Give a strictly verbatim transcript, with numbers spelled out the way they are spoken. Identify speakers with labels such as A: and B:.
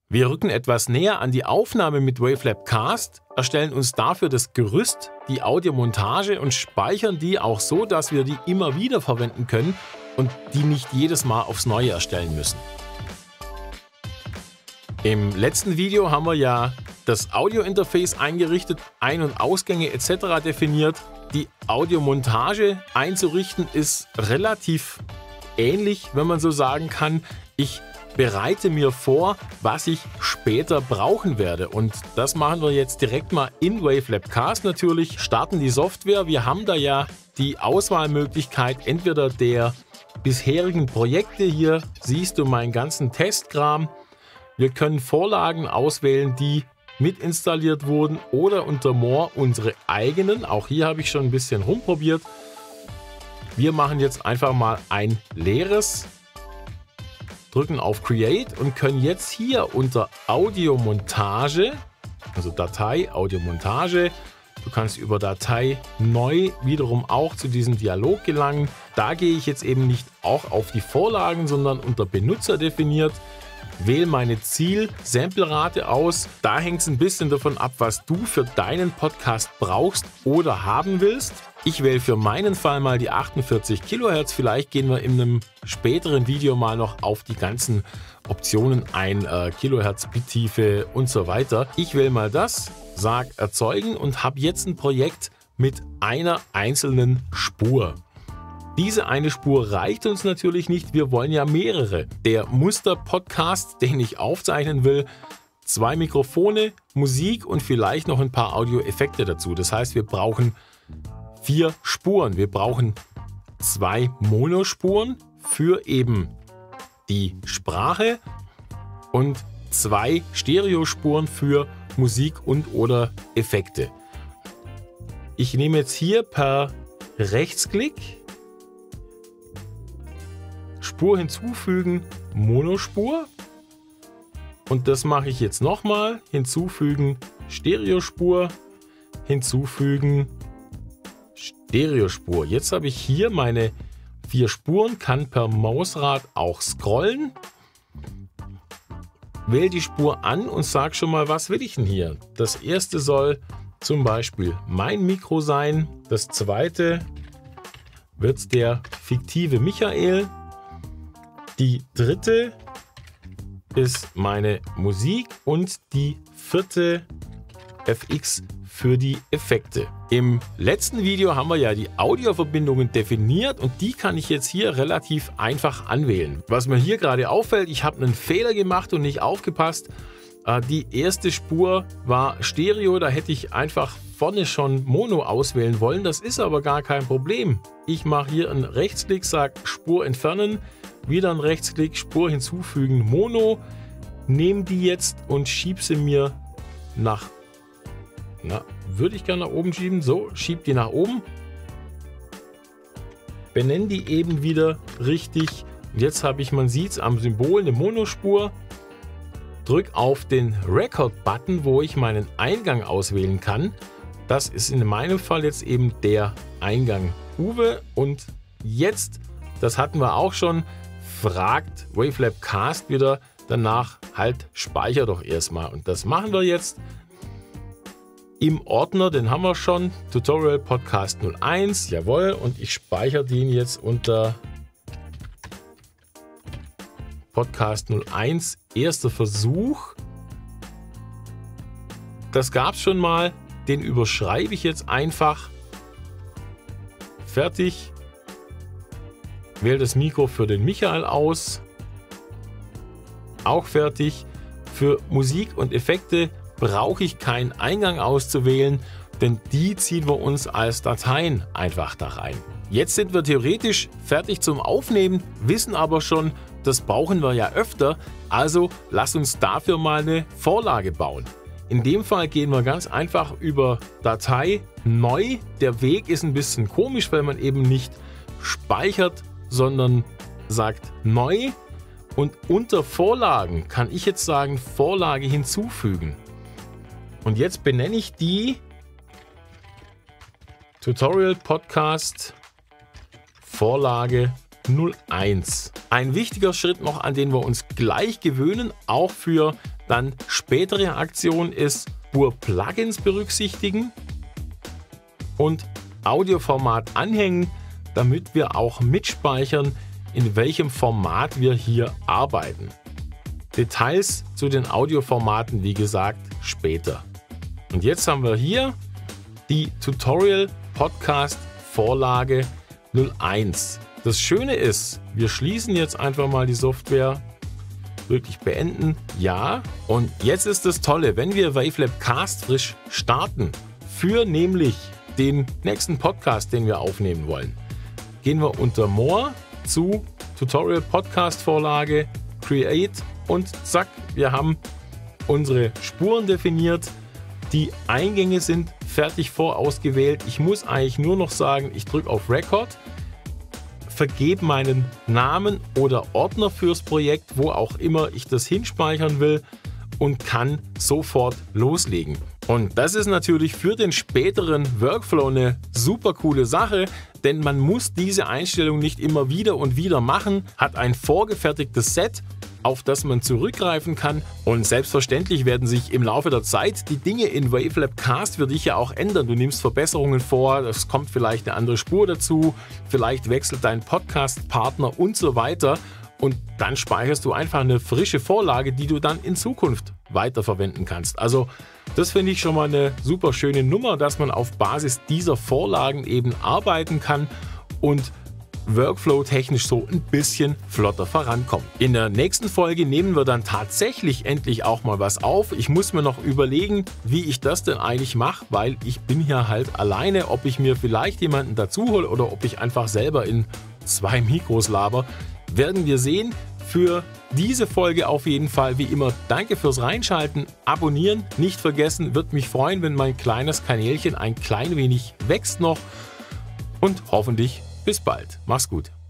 A: Wir rücken etwas näher an die Aufnahme mit Wavelab Cast, erstellen uns dafür das Gerüst, die Audiomontage und speichern die auch so, dass wir die immer wieder verwenden können und die nicht jedes Mal aufs Neue erstellen müssen. Im letzten Video haben wir ja das Audio-Interface eingerichtet, Ein- und Ausgänge et cetera definiert. Die Audiomontage einzurichten ist relativ ähnlich, wenn man so sagen kann. Ich bereite mir vor, was ich später brauchen werde. Und das machen wir jetzt direkt mal in Wavelab Cast natürlich. Starten die Software. Wir haben da ja die Auswahlmöglichkeit entweder der bisherigen Projekte. Hier siehst du meinen ganzen Testkram. Wir können Vorlagen auswählen, die mit installiert wurden oder unter More unsere eigenen. Auch hier habe ich schon ein bisschen rumprobiert. Wir machen jetzt einfach mal ein leeres, drücken auf Create und können jetzt hier unter Audiomontage, also Datei, Audiomontage, du kannst über Datei neu wiederum auch zu diesem Dialog gelangen. Da gehe ich jetzt eben nicht auch auf die Vorlagen, sondern unter Benutzer definiert. Wähle meine Ziel-Samplerate aus. Da hängt es ein bisschen davon ab, was du für deinen Podcast brauchst oder haben willst. Ich wähle für meinen Fall mal die achtundvierzig Kilohertz. Vielleicht gehen wir in einem späteren Video mal noch auf die ganzen Optionen ein, äh, Kilohertz, Bittiefe und so weiter. Ich wähle mal das, sage erzeugen und habe jetzt ein Projekt mit einer einzelnen Spur. Diese eine Spur reicht uns natürlich nicht, wir wollen ja mehrere. Der Muster-Podcast, den ich aufzeichnen will, zwei Mikrofone, Musik und vielleicht noch ein paar Audioeffekte dazu. Das heißt, wir brauchen vier Spuren. Wir brauchen zwei Monospuren für eben die Sprache und zwei Stereospuren für Musik und oder Effekte. Ich nehme jetzt hier per Rechtsklick Spur hinzufügen, Monospur. Und das mache ich jetzt nochmal. Hinzufügen, Stereospur. Hinzufügen, Stereospur. Jetzt habe ich hier meine vier Spuren, kann per Mausrad auch scrollen. Wähle die Spur an und sage schon mal, was will ich denn hier? Das erste soll zum Beispiel mein Mikro sein. Das zweite wird der fiktive Michael. Die dritte ist meine Musik und die vierte F X für die Effekte. Im letzten Video haben wir ja die Audioverbindungen definiert und die kann ich jetzt hier relativ einfach anwählen. Was mir hier gerade auffällt, ich habe einen Fehler gemacht und nicht aufgepasst. Die erste Spur war Stereo, da hätte ich einfach vorne schon Mono auswählen wollen. Das ist aber gar kein Problem. Ich mache hier einen Rechtsklick, sage Spur entfernen. Wieder ein Rechtsklick, Spur hinzufügen, Mono. Nehme die jetzt und schiebe sie mir nach, na, würde ich gerne nach oben schieben. So, schiebe die nach oben. Benenne die eben wieder richtig. Jetzt habe ich, man sieht es am Symbol, eine Monospur. Drück auf den Record-Button, wo ich meinen Eingang auswählen kann. Das ist in meinem Fall jetzt eben der Eingang Uwe. Und jetzt, das hatten wir auch schon, fragt Wavelab Cast wieder danach, halt speicher doch erstmal. Und das machen wir jetzt im Ordner, den haben wir schon, Tutorial Podcast null eins, jawohl. Und ich speichere den jetzt unter Podcast null eins, erster Versuch. Das gab es schon mal, den überschreibe ich jetzt einfach. Fertig. Wähle das Mikro für den Michael aus. Auch fertig. Für Musik und Effekte brauche ich keinen Eingang auszuwählen, denn die ziehen wir uns als Dateien einfach da rein. Jetzt sind wir theoretisch fertig zum Aufnehmen, wissen aber schon, das brauchen wir ja öfter, also lass uns dafür mal eine Vorlage bauen. In dem Fall gehen wir ganz einfach über Datei, neu. Der Weg ist ein bisschen komisch, weil man eben nicht speichert, sondern sagt neu. Und unter Vorlagen kann ich jetzt sagen Vorlage hinzufügen. Und jetzt benenne ich die Tutorial Podcast Vorlage null eins. Ein wichtiger Schritt noch, an den wir uns gleich gewöhnen, auch für Dann spätere Aktion ist Spur Plugins berücksichtigen und Audioformat anhängen, damit wir auch mitspeichern, in welchem Format wir hier arbeiten. Details zu den Audioformaten, wie gesagt, später. Und jetzt haben wir hier die Tutorial Podcast Vorlage null eins. Das Schöne ist, wir schließen jetzt einfach mal die Software, wirklich beenden, ja. Und jetzt ist das Tolle, wenn wir Wavelab Cast frisch starten, für nämlich den nächsten Podcast, den wir aufnehmen wollen, gehen wir unter More zu Tutorial Podcast Vorlage, Create und zack, wir haben unsere Spuren definiert. Die Eingänge sind fertig vorausgewählt. Ich muss eigentlich nur noch sagen, ich drücke auf Record, vergebe meinen Namen oder Ordner fürs Projekt, wo auch immer ich das hinspeichern will und kann sofort loslegen. Und das ist natürlich für den späteren Workflow eine super coole Sache, denn man muss diese Einstellung nicht immer wieder und wieder machen, hat ein vorgefertigtes Set, auf das man zurückgreifen kann, und selbstverständlich werden sich im Laufe der Zeit die Dinge in Wavelab Cast für dich ja auch ändern. Du nimmst Verbesserungen vor, es kommt vielleicht eine andere Spur dazu, vielleicht wechselt dein Podcast-Partner und so weiter, und dann speicherst du einfach eine frische Vorlage, die du dann in Zukunft weiterverwenden kannst. Also das finde ich schon mal eine super schöne Nummer, dass man auf Basis dieser Vorlagen eben arbeiten kann und Workflow-technisch so ein bisschen flotter vorankommt. In der nächsten Folge nehmen wir dann tatsächlich endlich auch mal was auf. Ich muss mir noch überlegen, wie ich das denn eigentlich mache, weil ich bin hier halt alleine. Ob ich mir vielleicht jemanden dazu hole oder ob ich einfach selber in zwei Mikros laber, werden wir sehen. Für diese Folge auf jeden Fall wie immer danke fürs Reinschalten, abonnieren nicht vergessen, würde mich freuen, wenn mein kleines Kanälchen ein klein wenig wächst noch, und hoffentlich bis bald. Mach's gut.